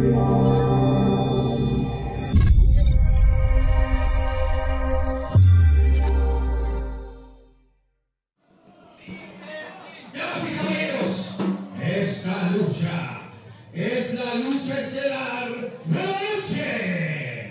Es la lucha estelar de la noche.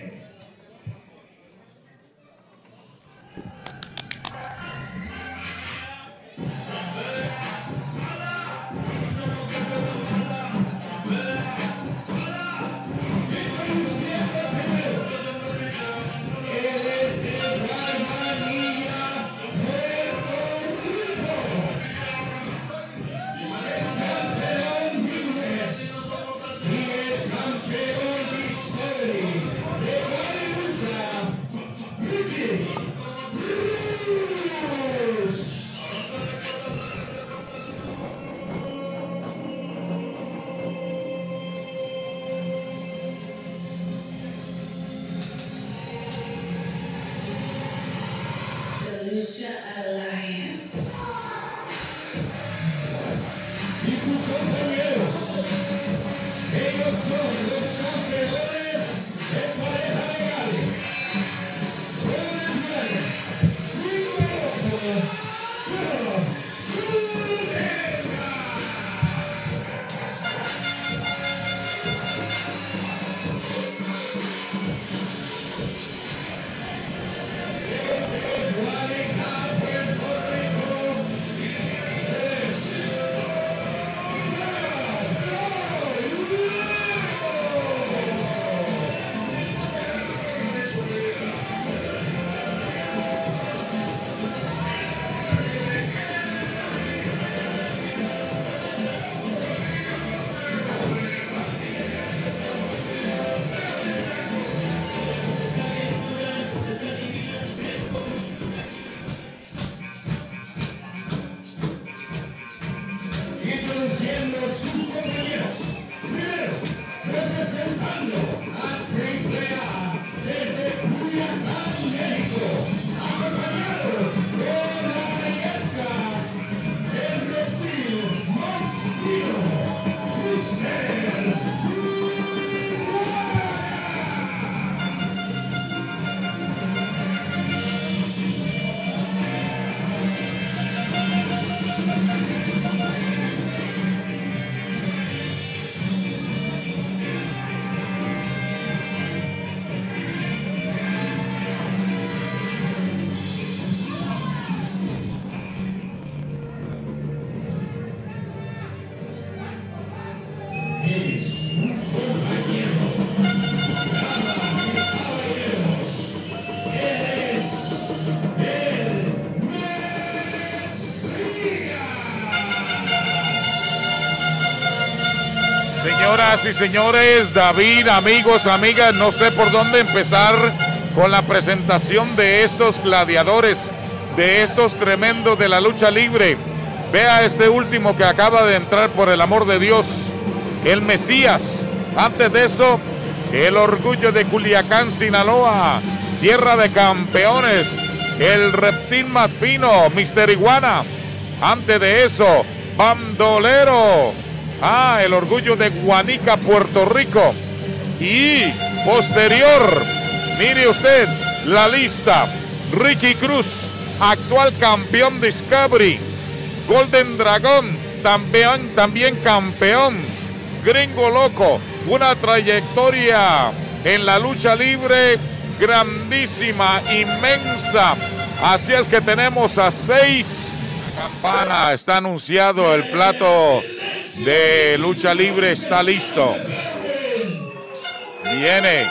Y sus compañeros, ellos son los campeones de pareja legal. Introduciendo sus compañeros. Primero, representando a AAA desde Culiacán, México, acompañado por la Yesca, el reptil más fino, Mr. Es un compañero. Damas y caballeros, él es el Mesías. Señoras y señores, David, amigos, amigas, no sé por dónde empezar con la presentación de estos gladiadores, de estos tremendos de la lucha libre. Vea este último que acaba de entrar, por el amor de Dios, el Mesías. Antes de eso, el orgullo de Culiacán, Sinaloa, tierra de campeones, el reptil más fino, Mr. Iguana. Antes de eso, Bandolero, el orgullo de Guanica, Puerto Rico. Y posterior, mire usted la lista: Ricky Cruz, actual campeón Discovery; Golden Dragon, también campeón; Gringo Loco, una trayectoria en la lucha libre grandísima, inmensa. Así es que tenemos a 6. Campana, está anunciado el plato de lucha libre, está listo. Viene.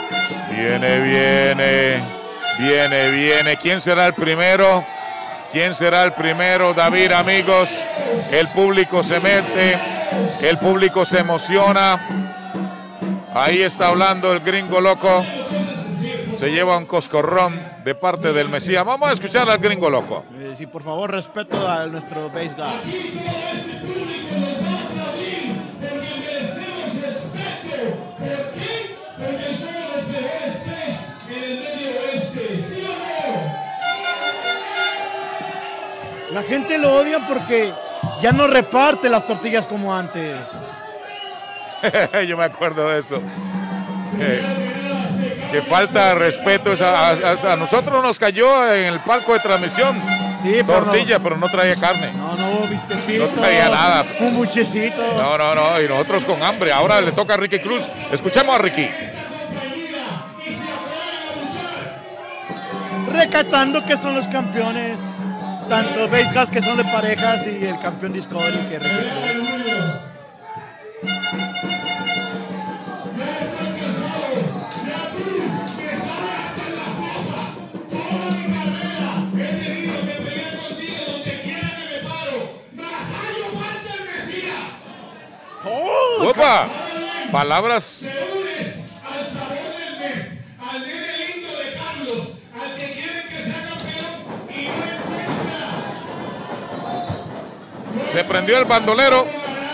¿Quién será el primero? ¿Quién será el primero? David, amigos, el público se mete, el público se emociona. Ahí está hablando el Gringo Loco. Se lleva un coscorrón de parte del Mesías. Vamos a escuchar al Gringo Loco. Sí, por favor, respeto a nuestro base guy. Aquí todo ese público nos va a aplaudir porque merecemos respeto. ¿Por qué? Porque somos los mejores tres en el medio oeste. ¿Sí o no? La gente lo odia porque ya no reparte las tortillas como antes. Yo me acuerdo de eso. Que falta de respeto. A nosotros nos cayó en el palco de transmisión. Sí, tortilla, pero no traía carne. No, vistecito. No traía nada. Un buchecito. No, y nosotros con hambre. Ahora le toca a Ricky Cruz. Escuchemos a Ricky. Recatando que son los campeones. Tanto Base Gas que son de parejas y el campeón Discovery que es Ricky Cruz. ¡Opa! Palabras. Al sabor del mes, al nene lindo de Carlos, al que quieren que sea campeón y no encuentra. Se prendió el bandolero.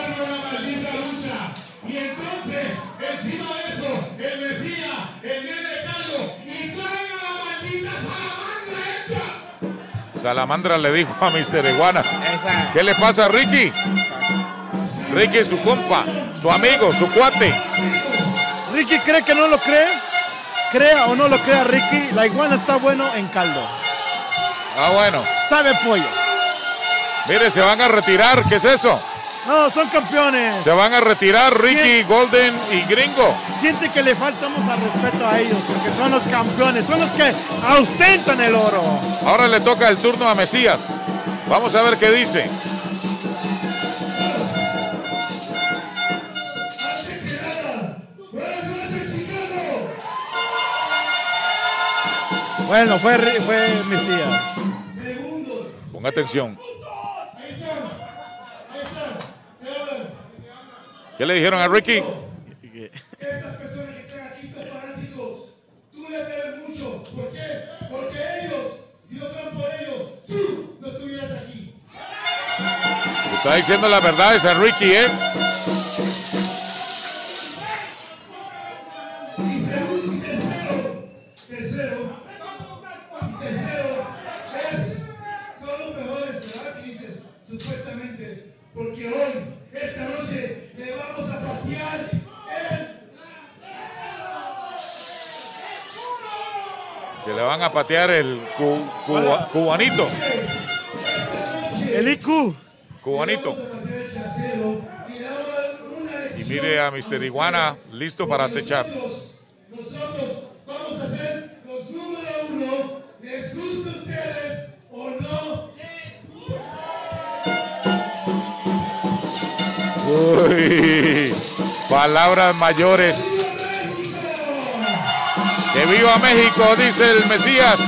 Y entonces, encima de eso, el Mesías, el nene de Carlos, y traen a la maldita salamandra esta. Salamandra le dijo a Mr. Iguana. ¿Qué le pasa a Ricky? Ricky es su compa, su amigo, su cuate. Ricky cree que no lo cree. Crea o no lo crea Ricky, la iguana está bueno en caldo. Ah, bueno. Sabe pollo. Mire, se van a retirar. ¿Qué es eso? No, son campeones. Se van a retirar Ricky, Golden y Gringo. Siente que le faltamos al respeto a ellos, porque son los campeones, son los que ostentan el oro. Ahora le toca el turno a Mesías. Vamos a ver qué dice. Bueno, fue Mesías. Ponga atención. ¿Qué le dijeron a Ricky? Estas personas que están aquí, estos fanáticos, tú les debes mucho. ¿Por qué? Porque ellos, si no fueran por ellos, tú no estuvieras aquí. Está diciendo la verdad esa Ricky, ¿eh? Son los mejores, ¿verdad? Que dices, supuestamente, porque hoy, esta noche, le vamos a patear Que le van a patear el cubanito. El IQ. Cubanito. Y mire a Mr. Iguana listo para acechar. Nosotros vamos a ser los número uno. ¿Les gusta a ustedes o no? Uy, palabras mayores. ¡Que viva México!, dice el Mesías.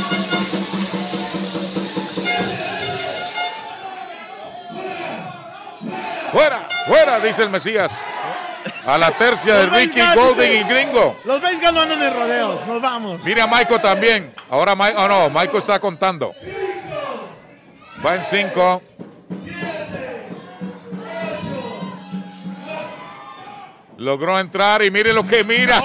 ¡Fuera! ¡Fuera!, dice el Mesías. A la tercia de Ricky, Golden y Gringo. Los Base Gas no andan en rodeos, nos vamos. Mira a Michael también. Ahora Michael está contando. Va en 5. Logró entrar y mire lo que mira.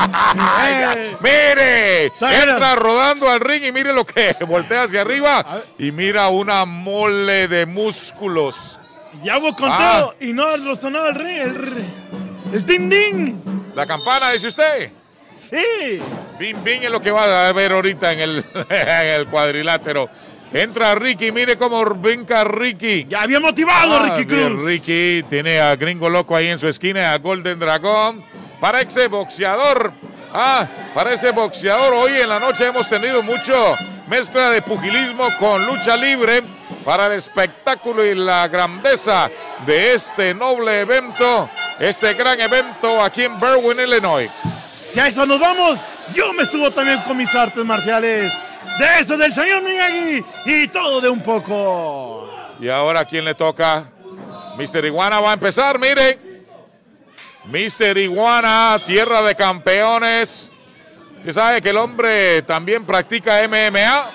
Mire, entra rodando al ring y mire lo que voltea hacia arriba y mira una mole de músculos. Ya hubo conteo y no lo sonaba el ring, el ding ding. La campana, dice usted. Sí. Bing bing es lo que va a ver ahorita en el cuadrilátero. Entra Ricky, mire cómo brinca Ricky. Ya había motivado Ricky Cruz. Ricky tiene a Gringo Loco ahí en su esquina, a Golden Dragón. Para ese boxeador, hoy en la noche hemos tenido mucho mezcla de pugilismo con lucha libre para el espectáculo y la grandeza de este noble evento, este gran evento aquí en Berwyn, Illinois. Si a eso nos vamos, yo me subo también con mis artes marciales. De eso del señor Miyagi y todo de un poco. Y ahora, ¿a quién le toca? Mr. Iguana va a empezar, mire. Mr. Iguana, tierra de campeones. Usted sabe que el hombre también practica MMA.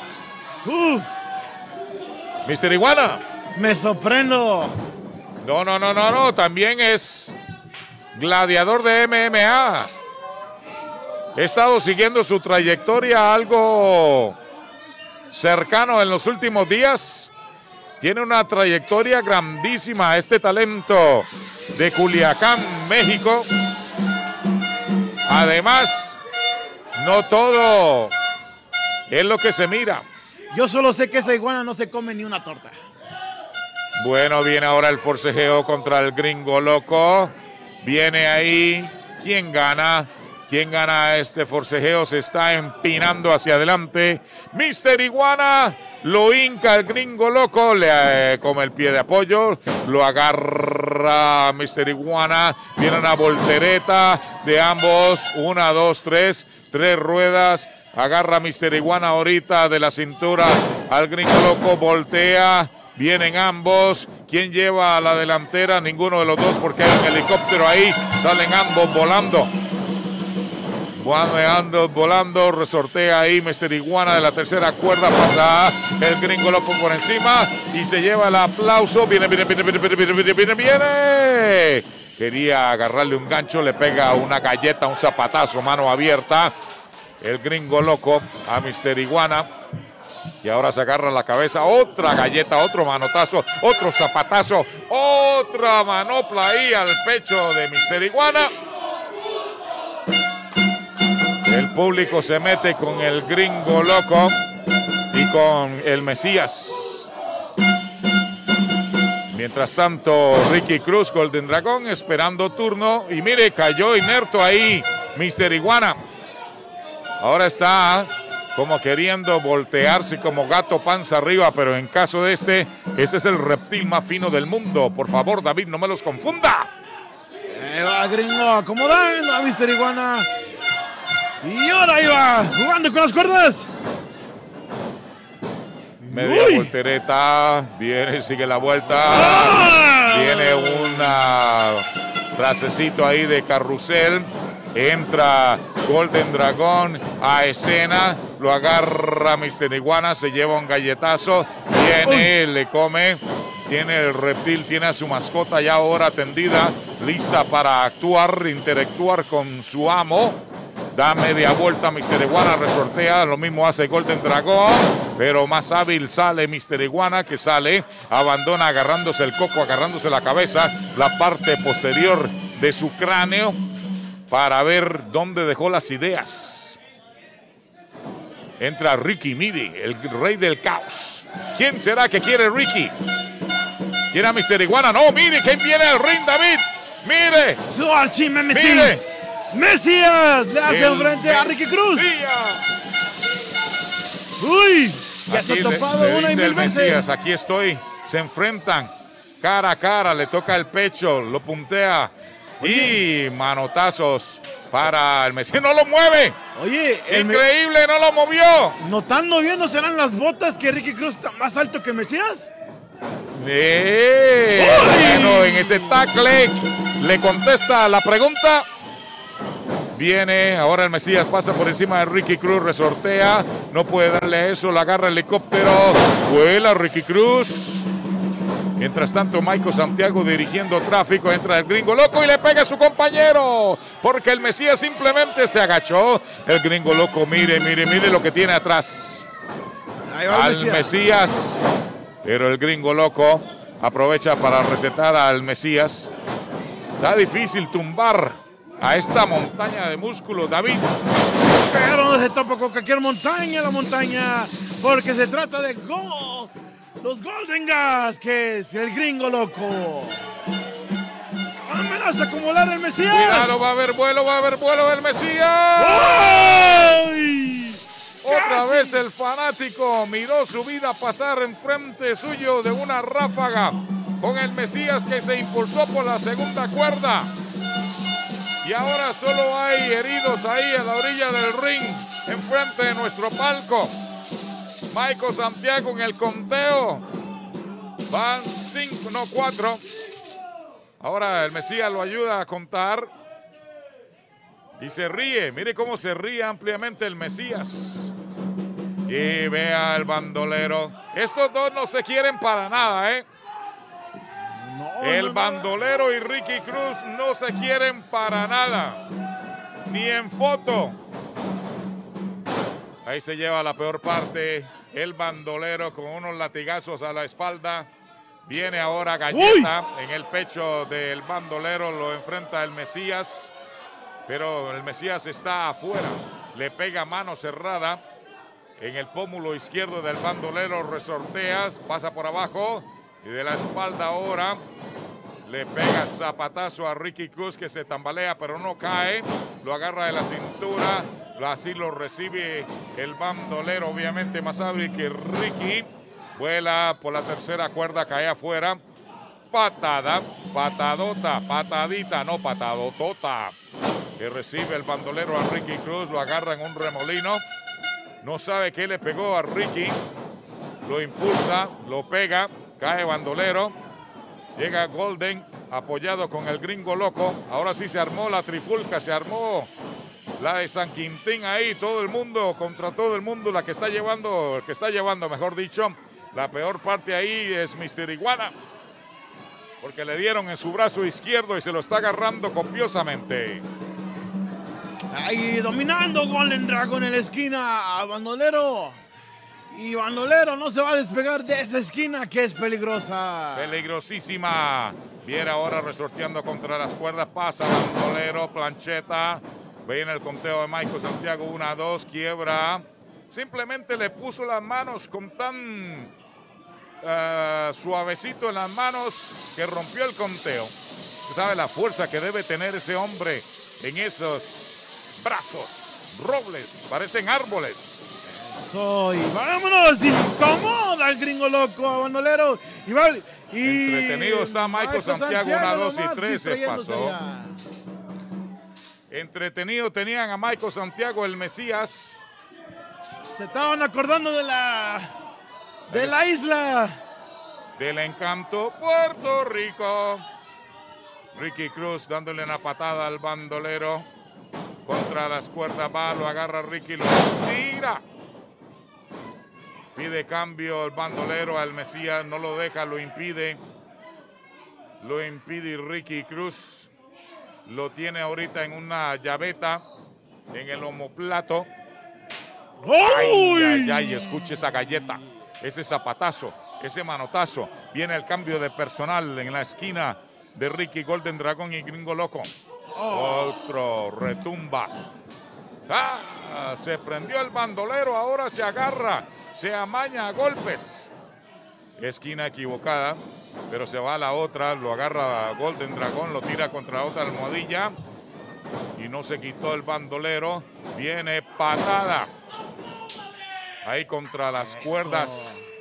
Mr. Iguana. Me sorprendo. No, también es gladiador de MMA. He estado siguiendo su trayectoria algo cercano en los últimos días. Tiene una trayectoria grandísima este talento de Culiacán, México. Además, no todo es lo que se mira. Yo solo sé que esa iguana no se come ni una torta. Bueno, viene ahora el forcejeo contra el Gringo Loco. Viene ahí. ¿Quién gana? ¿Quién gana este forcejeo? Se está empinando hacia adelante. Mr. Iguana lo hinca el Gringo Loco. Le come el pie de apoyo. Lo agarra Mr. Iguana. Viene una voltereta de ambos. 1, 2, 3. 3 ruedas. Agarra Mr. Iguana ahorita de la cintura al Gringo Loco. Voltea. Vienen ambos. ¿Quién lleva a la delantera? Ninguno de los dos porque hay un helicóptero ahí. Salen ambos volando. Volando, resortea ahí Mr. Iguana de la tercera cuerda, pasa el Gringo Loco por encima y se lleva el aplauso. Viene. Quería agarrarle un gancho, le pega una galleta, un zapatazo, mano abierta. El Gringo Loco a Mr. Iguana. Y ahora se agarra la cabeza, otra galleta, otro manotazo, otro zapatazo, otra manopla ahí al pecho de Mr. Iguana. El público se mete con el Gringo Loco y con el Mesías. Mientras tanto, Ricky Cruz, Golden Dragon, esperando turno. Y mire, cayó inerto ahí Mr. Iguana. Ahora está como queriendo voltearse como gato panza arriba, pero en caso de este es el reptil más fino del mundo. Por favor, David, no me los confunda. Va, Gringo, acomodando a Mr. Iguana. Y ahora iba jugando con las cuerdas. Media voltereta. Viene, sigue la vuelta. Viene una trasecito ahí de carrusel. Entra Golden Dragon a escena. Lo agarra Mr. Iguana. Se lleva un galletazo. Viene, le come. Tiene el reptil, tiene a su mascota ya ahora tendida. Lista para actuar, interactuar con su amo. Da media vuelta Mr. Iguana, resortea, lo mismo hace Golden Dragon, pero más hábil sale Mr. Iguana, que sale, abandona agarrándose el coco, agarrándose la cabeza, la parte posterior de su cráneo, para ver dónde dejó las ideas. Entra Ricky, mire, el rey del caos. ¿Quién será que quiere Ricky? ¿Quiere a Mr. Iguana? No, mire, ¿quién viene al ring, David? Mire. Su archimenesis. Mire. Mesías le hace frente a Ricky Cruz. Uy, ya se ha topado una y mil veces. Mesías, aquí estoy. Se enfrentan cara a cara, le toca el pecho, lo puntea. Oye. Y manotazos para el Mesías. ¡No lo mueve! Oye, increíble, no lo movió. Notando bien, ¿no serán las botas que Ricky Cruz está más alto que Mesías? Bueno, en ese tackle le contesta la pregunta. Viene, ahora el Mesías pasa por encima de Ricky Cruz, resortea, no puede darle eso, la agarra el helicóptero, vuela Ricky Cruz. Mientras tanto, Michael Santiago dirigiendo tráfico, entra el Gringo Loco y le pega a su compañero, porque el Mesías simplemente se agachó. El Gringo Loco, mire lo que tiene atrás. Ahí va al Mesías, pero el Gringo Loco aprovecha para recetar al Mesías. Está difícil tumbar a esta montaña de músculos, David. Pero no se topa con cualquier montaña, la montaña, porque se trata de los Golden Gas, que es el Gringo Loco. Amenaza a acumular el Mesías. Cuidado, va a haber vuelo del Mesías. ¡Ay! Otra vez el fanático miró su vida pasar enfrente suyo de una ráfaga con el Mesías, que se impulsó por la segunda cuerda. Y ahora solo hay heridos ahí a la orilla del ring, enfrente de nuestro palco. Michael Santiago en el conteo. Van 4. Ahora el Mesías lo ayuda a contar. Y se ríe. Mire cómo se ríe ampliamente el Mesías. Y vea el bandolero. Estos dos no se quieren para nada, ¿eh? El bandolero y Ricky Cruz no se quieren para nada, ni en foto. Ahí se lleva la peor parte, el bandolero con unos latigazos a la espalda. Viene ahora galleta en el pecho del bandolero, lo enfrenta el Mesías. pero el Mesías está afuera. Le pega mano cerrada en el pómulo izquierdo del bandolero, resorteas, pasa por abajo y de la espalda ahora le pega zapatazo a Ricky Cruz, que se tambalea pero no cae, lo agarra de la cintura, así lo recibe el bandolero, obviamente más hábil que Ricky, vuela por la tercera cuerda, cae afuera, patada, patadota, patadita, no patadotota, que recibe el bandolero a Ricky Cruz, lo agarra en un remolino, no sabe qué le pegó a Ricky, lo impulsa, lo pega, cae bandolero, llega Golden apoyado con el Gringo Loco, ahora sí se armó la trifulca, se armó la de San Quintín ahí, todo el mundo contra todo el mundo, el que está llevando, mejor dicho, la peor parte ahí es Mr. Iguana, porque le dieron en su brazo izquierdo y se lo está agarrando copiosamente. Ahí dominando Golden Dragon en la esquina a Bandolero. Y Bandolero no se va a despegar de esa esquina que es peligrosa. Peligrosísima. Viera ahora resorteando contra las cuerdas. Pasa Bandolero, plancheta. Viene el conteo de Michael Santiago. 1, 2, quiebra. Simplemente le puso las manos con tan suavecito en las manos que rompió el conteo. Usted sabe la fuerza que debe tener ese hombre en esos brazos, robles, parecen árboles. Vámonos, incomoda el Gringo Loco a Bandolero. Entretenido está Michael Santiago, 1, 2 y 3 se pasó. Ya. Entretenido tenían a Michael Santiago, el Mesías. Se estaban acordando de la isla. Del encanto Puerto Rico. Ricky Cruz dándole una patada al bandolero. Contra las cuerdas va, lo agarra Ricky, lo tira. Pide cambio el bandolero al Mesías, no lo deja, lo impide. Lo impide Ricky Cruz. Lo tiene ahorita en una llaveta, en el omoplato. ¡Uy! Ay, ay, ay, escuche esa galleta, ese zapatazo, ese manotazo. Viene el cambio de personal en la esquina de Ricky, Golden Dragon y Gringo Loco. Otro retumba. Se prendió el bandolero, ahora se agarra, se amaña a golpes. Esquina equivocada, pero se va a la otra, lo agarra Golden Dragon, lo tira contra la otra almohadilla y no se quitó el bandolero. Viene patada ahí contra las cuerdas.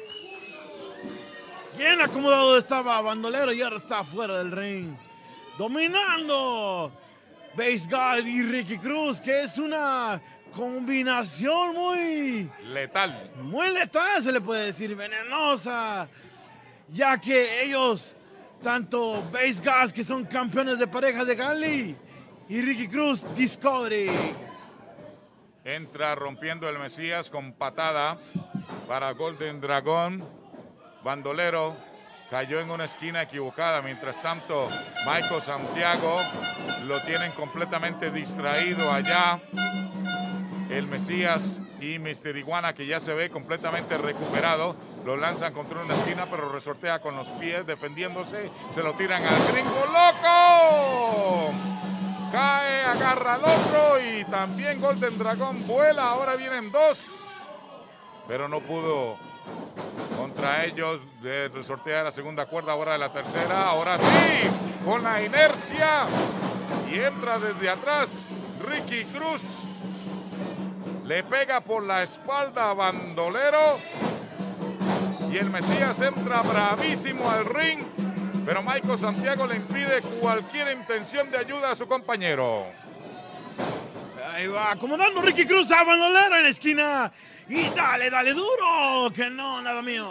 Bien acomodado estaba Bandolero y ahora está fuera del ring. Dominando Base Guard y Ricky Cruz, que es una combinación muy letal, se le puede decir, venenosa, ya que ellos, tanto Base Guard, que son campeones de parejas de Gali, y Ricky Cruz, Discovery. Entra rompiendo el Mesías con patada para Golden Dragon. Bandolero cayó en una esquina equivocada. Mientras tanto, Michael Santiago lo tienen completamente distraído allá. El Mesías y Mr. Iguana, que ya se ve completamente recuperado, lo lanzan contra una esquina, pero resortea con los pies, defendiéndose. Se lo tiran al Gringo Loco. Cae, agarra al otro y también Golden Dragon vuela. Ahora vienen dos, pero no pudo contra ellos. Resortea la segunda cuerda, ahora de la tercera. Ahora sí, con la inercia. Y entra desde atrás Ricky Cruz. Le pega por la espalda a Bandolero. Y el Mesías entra bravísimo al ring. Pero Michael Santiago le impide cualquier intención de ayuda a su compañero. Ahí va, acomodando Ricky Cruz a Bandolero en la esquina. Y dale, dale duro, que no, nada mío.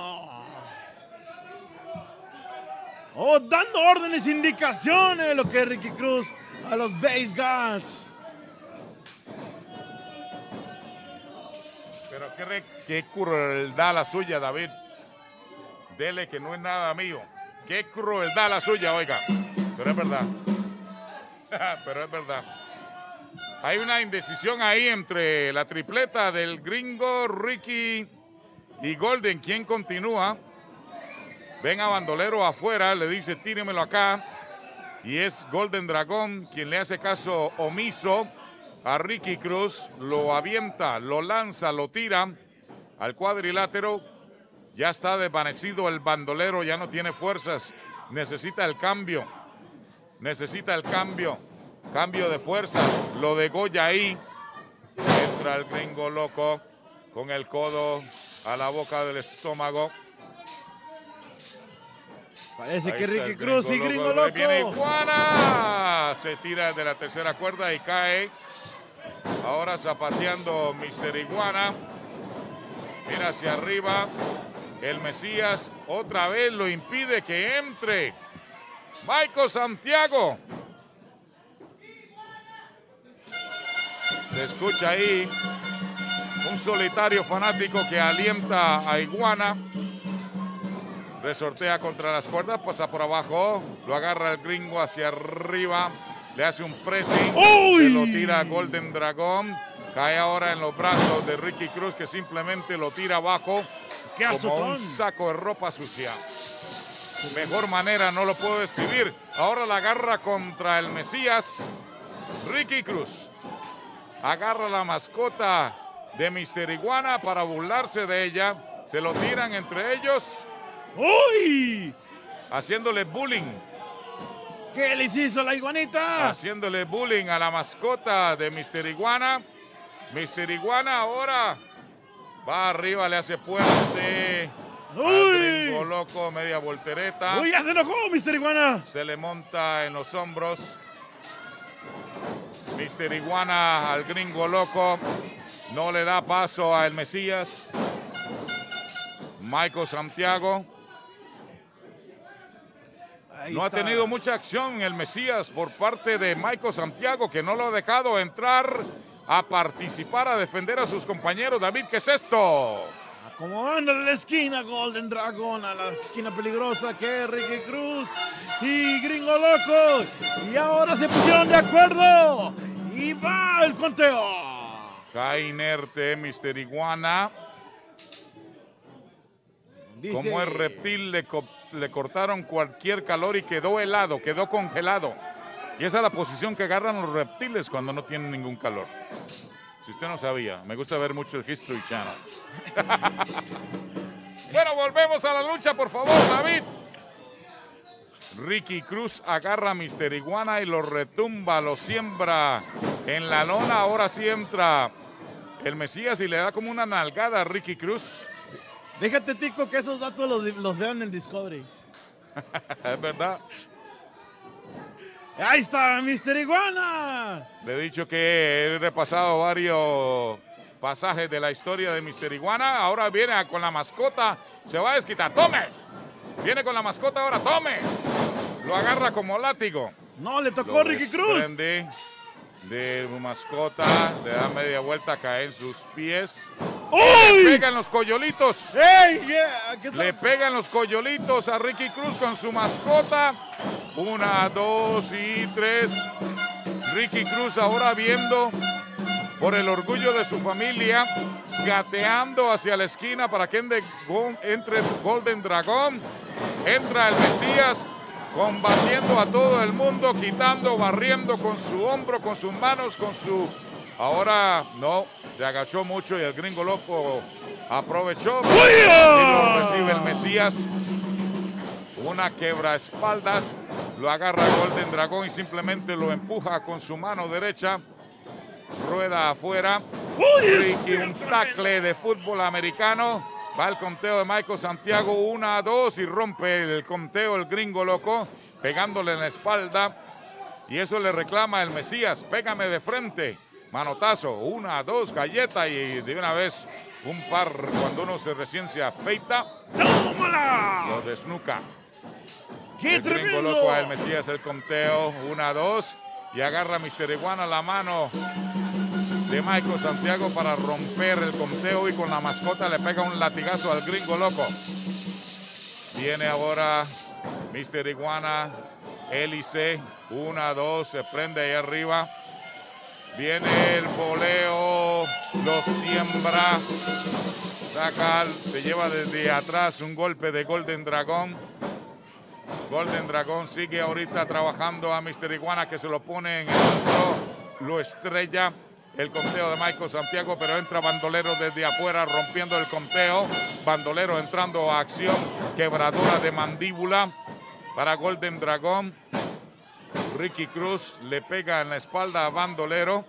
Dando órdenes, indicaciones, lo que es Ricky Cruz a los Base Guards. Pero qué crueldad la suya, David. Dele que no es nada mío. Qué crueldad la suya, oiga. Pero es verdad. Pero es verdad. Hay una indecisión ahí entre la tripleta del Gringo, Ricky y Golden. ¿Quién continúa? Ven a Bandolero afuera, le dice tíremelo acá. Y es Golden Dragon quien le hace caso omiso a Ricky Cruz, lo avienta, lo lanza, lo tira al cuadrilátero. Ya está desvanecido el bandolero, ya no tiene fuerzas, necesita el cambio, cambio de fuerzas, lo degolla ahí. Entra el Gringo Loco con el codo a la boca del estómago. Parece Ahí que está Ricky el Cruz y Gringo Loco. Ahí viene Iguana. Se tira de la tercera cuerda y cae. Ahora zapateando Mr. Iguana. Mira hacia arriba. El Mesías otra vez lo impide que entre. Michael Santiago. Se escucha ahí un solitario fanático que alienta a Iguana. Resortea contra las cuerdas, pasa por abajo, lo agarra el Gringo hacia arriba, le hace un pressing, se lo tira a Golden Dragon, cae ahora en los brazos de Ricky Cruz, que simplemente lo tira abajo como un saco de ropa sucia. Mejor manera no lo puedo describir. Ahora la agarra contra el Mesías, Ricky Cruz. Agarra la mascota de Mr. Iguana para burlarse de ella, se lo tiran entre ellos. ¡Uy! Haciéndole bullying. ¿Qué les hizo la iguanita? Haciéndole bullying a la mascota de Mr. Iguana. Mr. Iguana ahora va arriba, le hace puente. Al Gringo Loco, media voltereta. ¡Uy, ya se enojó, Mr. Iguana! Se le monta en los hombros. Mr. Iguana al Gringo Loco. No le da paso al Mesías. Michael Santiago. No ha tenido mucha acción el Mesías por parte de Michael Santiago, que no lo ha dejado entrar a participar, a defender a sus compañeros. David, ¿qué es esto? Acomodando la esquina Golden Dragon, a la esquina peligrosa que es Ricky Cruz y Gringo Loco. Y ahora se pusieron de acuerdo y va el conteo. Cae inerte Mr. Iguana. Como el reptil le cortaron cualquier calor y quedó helado, quedó congelado. Y esa es la posición que agarran los reptiles cuando no tienen ningún calor. Si usted no sabía, me gusta ver mucho el History Channel. Bueno, volvemos a la lucha, por favor, David. Ricky Cruz agarra a Mr. Iguana y lo retumba, lo siembra en la lona. Ahora sí entra el Mesías y le da como una nalgada a Ricky Cruz. Déjate, Tico, que esos datos los veo en el Discovery. Es verdad. ¡Ahí está, Mr. Iguana! Le he dicho que he repasado varios pasajes de la historia de Mr. Iguana. Ahora viene con la mascota. Se va a desquitar. ¡Tome! Viene con la mascota ahora. ¡Tome! Lo agarra como látigo. No, le tocó Ricky Cruz. De su mascota. Le da media vuelta, cae en sus pies. ¡Uy! Le pegan los coyolitos. ¡Ey! Yeah. Le pegan los coyolitos a Ricky Cruz con su mascota. 1, 2 y 3. Ricky Cruz ahora viendo por el orgullo de su familia, gateando hacia la esquina para que entre Golden Dragon. Entra el Mesías, combatiendo a todo el mundo, quitando, barriendo con su hombro, con sus manos, con su... Ahora no, se agachó mucho y el Gringo Loco aprovechó. Y lo recibe el Mesías. Una quebraespaldas. Lo agarra Golden Dragon y simplemente lo empuja con su mano derecha. Rueda afuera. Ricky, un tackle de fútbol americano. Va el conteo de Michael Santiago. 1, 2 y rompe el conteo el Gringo Loco, pegándole en la espalda. Y eso le reclama el Mesías. Pégame de frente. Manotazo, 1, 2, galleta y de una vez un par cuando uno recién se afeita. ¡Tómala! Lo desnuca. ¡Qué el Gringo tremendo! Loco a el Mesías el conteo, 1, 2 y agarra a Mr. Iguana la mano de Michael Santiago para romper el conteo y con la mascota le pega un latigazo al Gringo Loco. Viene ahora Mr. Iguana, hélice, 1, 2, se prende ahí arriba. Viene el voleo, lo siembra, saca, se lleva desde atrás un golpe de Golden Dragon. Golden Dragon sigue ahorita trabajando a Mr. Iguana, que se lo pone en el hombro, lo estrella. el conteo de Michael Santiago, pero entra Bandolero desde afuera rompiendo el conteo. Bandolero entrando a acción, quebradora de mandíbula para Golden Dragon. Ricky Cruz le pega en la espalda a Bandolero.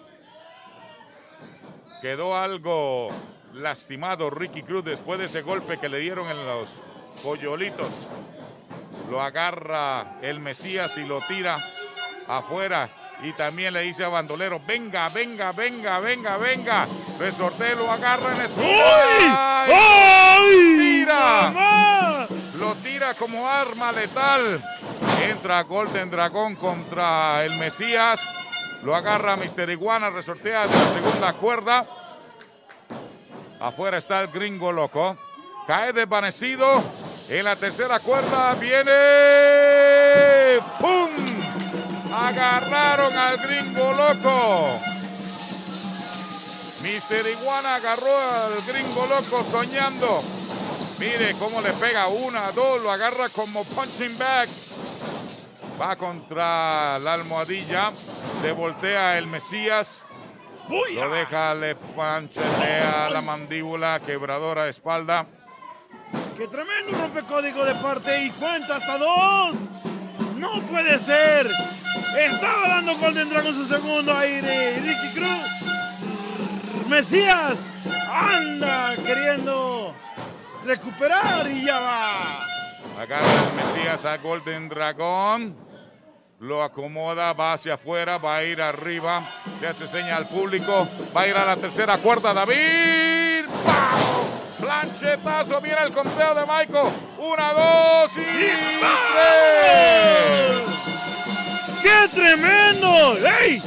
Quedó algo lastimado Ricky Cruz después de ese golpe que le dieron en los pollolitos. Lo agarra el Mesías y lo tira afuera. Y también le dice a Bandolero, venga, venga, venga, venga, venga. Resorte lo agarra en la espalda. ¡Ay! ¡Tira! ¡Mamá! Lo tira como arma letal. Entra Golden Dragon contra el Mesías. Lo agarra Mr. Iguana, resortea de la segunda cuerda. Afuera está el Gringo Loco. Cae desvanecido. En la tercera cuerda viene. ¡Pum! Agarraron al Gringo Loco. Mr. Iguana agarró al Gringo Loco soñando. Mire cómo le pega 1, 2, lo agarra como punching bag. Va contra la almohadilla. Se voltea el Mesías. ¡Buya! Lo deja, le panchetea la mandíbula, quebradora de espalda. ¡Qué tremendo rompecódigo de parte y cuenta hasta 2! ¡No puede ser! Estaba dando Golden Dragon su segundo aire. Ricky Cruz. Mesías anda queriendo recuperar y ya va. Agarra el Mesías a Golden Dragon. Lo acomoda, va hacia afuera, va a ir arriba. Le hace seña al público. Va a ir a la tercera cuerda. David. ¡Pau! Planchetazo. Viene el conteo de Michael. 1, 2 y 3. ¡Qué tremendo! ¡Ey!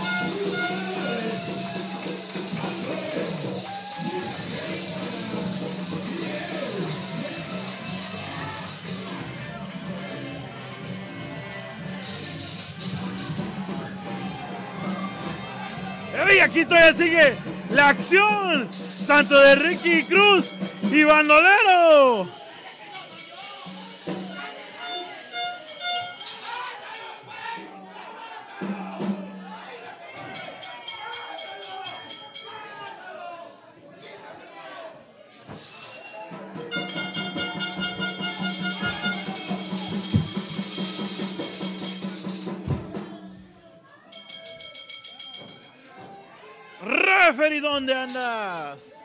¡Ey! Aquí todavía sigue la acción, tanto de Ricky Cruz y Bandolero. Referee, ¿dónde andas?